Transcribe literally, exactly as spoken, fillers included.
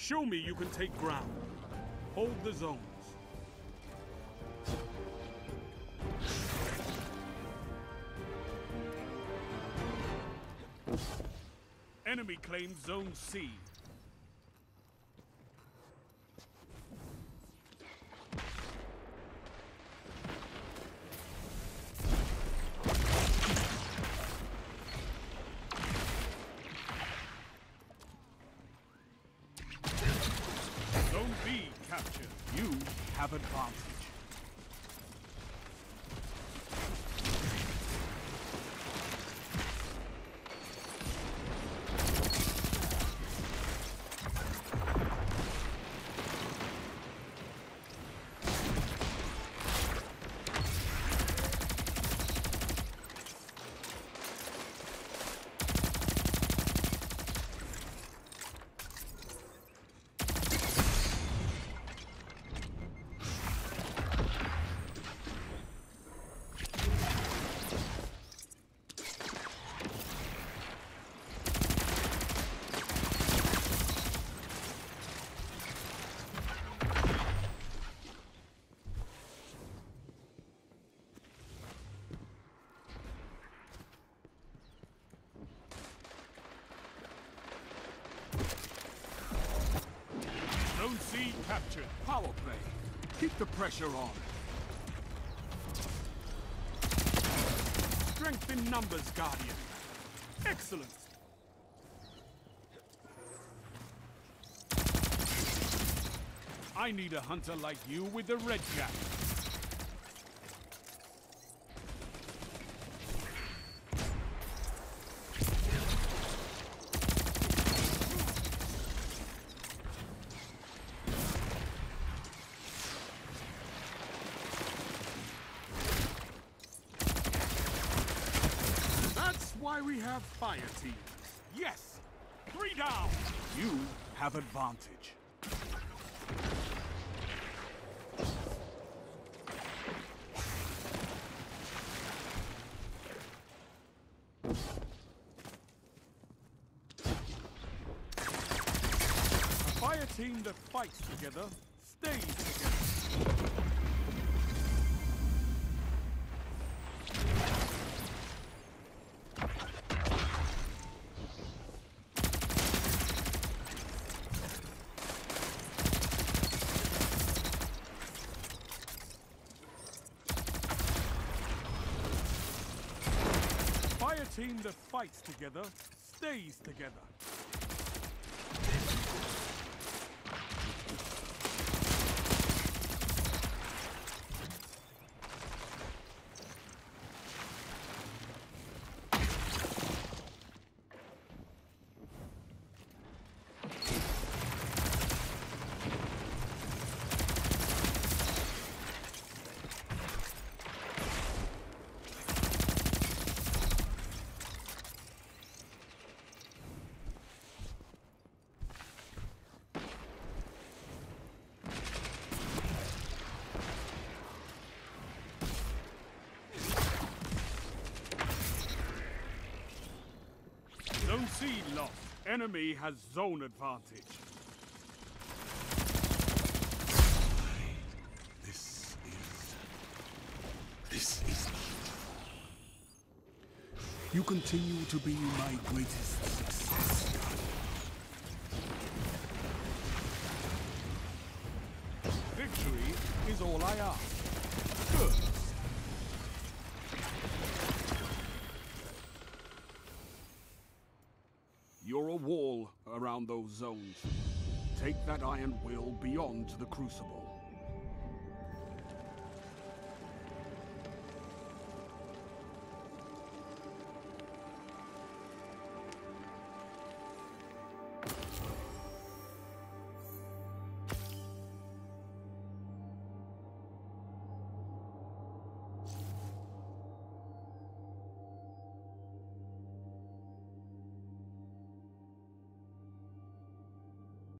Show me you can take ground. Hold the zones. Enemy claims Zone C. Zone B captured. You have advantage. Zone C captured. Power play. Keep the pressure on. Strength in numbers, Guardian. Excellent. I need a hunter like you with the red cap. Why we have fire teams. Yes! Three down! You have advantage. A fire team that fights together stays together. A team that fights together stays together. Zone C lost. Enemy has zone advantage. This is... This is... You continue to be my greatest success. Victory is all I ask. Good. You're a wall around those zones. Take that iron will beyond the Crucible.